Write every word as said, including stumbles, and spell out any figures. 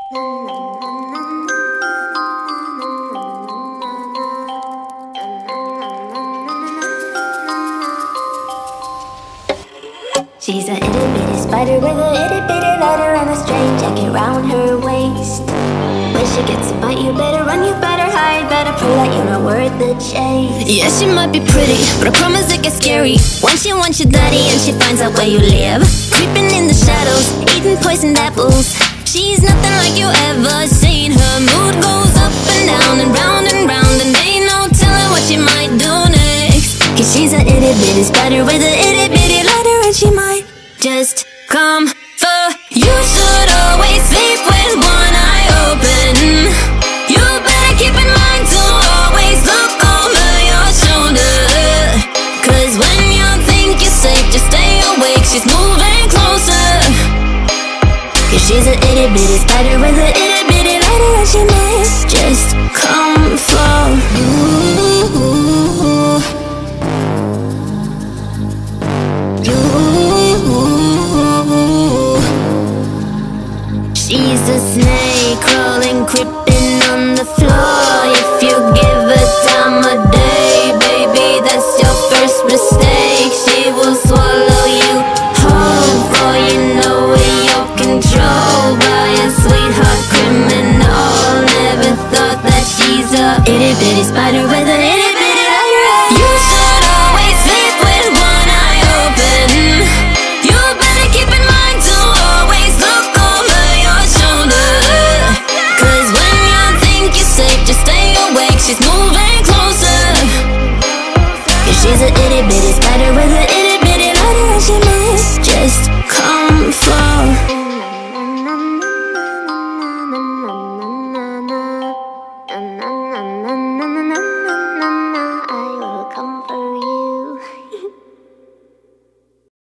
She's a itty bitty spider with a itty bitty ladder and a straight jacket round her waist. When she gets a bite, you better run, you better hide, better pray that you're not worth the chase. Yeah, she might be pretty, but I promise it gets scary when she wants your daddy and she finds out where you live. Creeping in the shadows, eating poisoned apples. She's nothing like you ever seen. Her mood goes up and down and round and round, and ain't no telling what she might do next. Cause she's a itty bitty spider with a itty bitty ladder, and she might just come for you. Should always sleep with one eye open. You better keep in mind to always look over your shoulder. Cause when you think you're safe, just stay awake, she's moving closer. Cause she's a itty bitty spider with a itty bitty ladder, and she might just come for you. She's a snake crawling, creeping on the floor. If you give her time of day, baby, that's your first mistake. She will swallow you whole, for you know it, your control by a sweetheart criminal. Never thought that she's a itty bitty spider with a itty bitty